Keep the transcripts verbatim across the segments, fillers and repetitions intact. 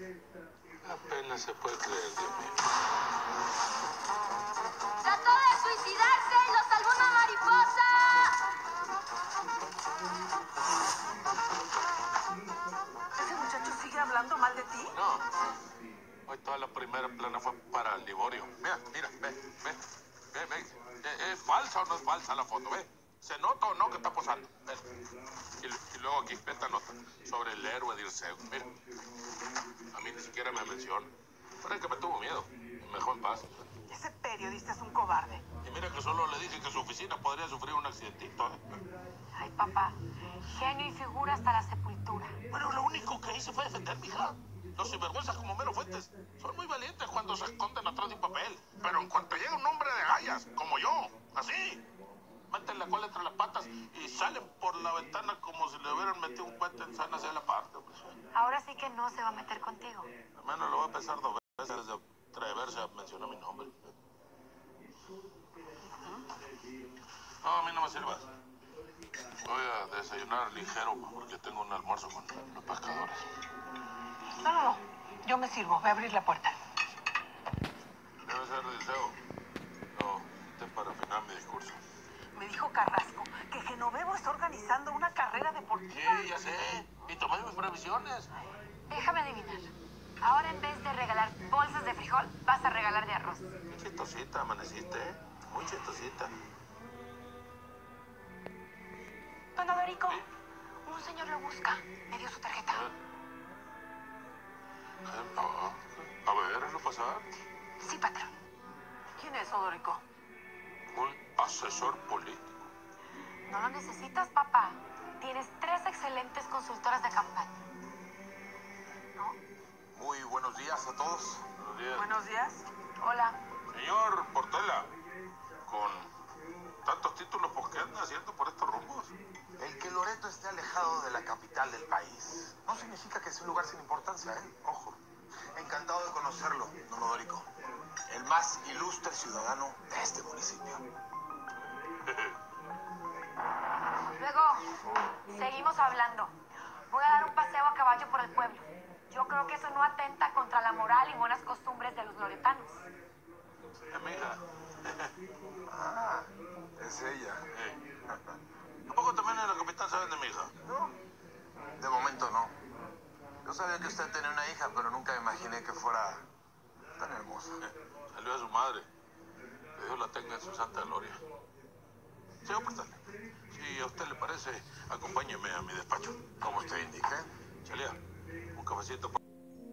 Apenas se puede creer, Dios mío. ¡Trató de suicidarse y lo salvó una mariposa! ¿Ese muchacho sigue hablando mal de ti? No. Hoy toda la primera plana fue para el Liborio. Mira, mira, ve, ve, ve, ve. ¿Es, es falsa o no es falsa la foto? Ve. ¿Se nota o no que está posando? Ve. Y, y luego aquí, esta nota sobre el héroe Dirceu. Mira. A mí ni siquiera me menciona. Pero es que me tuvo miedo. Me dejó en paz. Ese periodista es un cobarde. Y mira que solo le dije que su oficina podría sufrir un accidentito. ¿eh? Ay, papá. Genio y figura hasta la sepultura. Bueno, lo único que hice fue defender, mija. Los sinvergüenzas como Mero Fuentes son muy valientes cuando se esconden atrás de un papel. Pero en cuanto llega un hombre de gallas, como yo, así, meten la cola entre las patas y salen por la ventana como si le hubieran metido un puente en sana hacia la parte. Pues. Ahora sí que no se va a meter contigo. Al menos lo va a pensar dos veces de atreverse a mencionar mi nombre. No, a mí no me sirvas. Voy a desayunar ligero porque tengo un almuerzo con los pescadores. No, no, no. Yo me sirvo. Voy a abrir la puerta. Debe ser Dirceu. No, este es para afinar mi discurso. Me dijo Carrasco que Genovevo está organizando una carrera deportiva. Sí, ya sé. Y tomé mis previsiones. Déjame adivinar. Ahora en vez de regalar bolsas de frijol, vas a regalar de arroz. Qué chistosita amaneciste, ¿eh? Muy chistosita. Don Odorico, un señor lo busca. Me dio su tarjeta. Eh, no. A ver, ¿no pasar? Sí, patrón. ¿Quién es Odorico? Un asesor político. No lo necesitas, papá. Tienes tres excelentes consultoras de campaña. ¿No? Muy buenos días a todos. Buenos días. Buenos días. Hola. Señor Portela, con tantos títulos, ¿por qué anda haciendo por estos rumbos? El que Loreto esté alejado de la capital del país no significa que sea un lugar sin importancia, ¿eh? Ojo. Encantado de conocerlo, don Odorico. El más ilustre ciudadano de este municipio. Luego, seguimos hablando. Voy a dar un paseo a caballo por el pueblo. Yo creo que eso no atenta contra la moral y buenas costumbres de los loretanos. Es mi hija. Ah, es ella. Eh. ¿A poco también en la capital saben de mi hija? No, de momento no. Yo sabía que usted tenía una hija, pero nunca imaginé que fuera tan hermosa. Eh, Salió de su madre. Que Dios la tenga en su santa gloria. Señor Portela, si a usted le parece, acompáñeme a mi despacho. Como usted indique. Chalía, un cafecito para...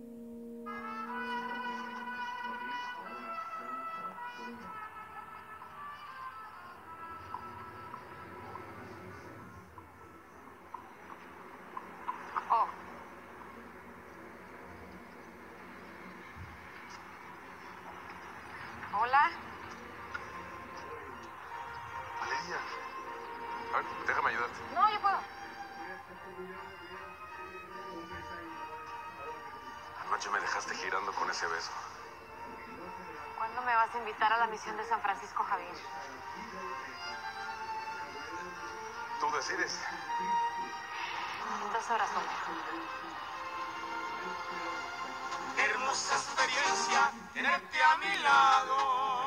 Oh. Hola. Valeria. A ver, déjame ayudarte. No, yo puedo. Anoche me dejaste girando con ese beso. ¿Cuándo me vas a invitar a la misión de San Francisco Javier? Tú decides. En dos horas, hombre. Hermosa experiencia tenerte a mi lado.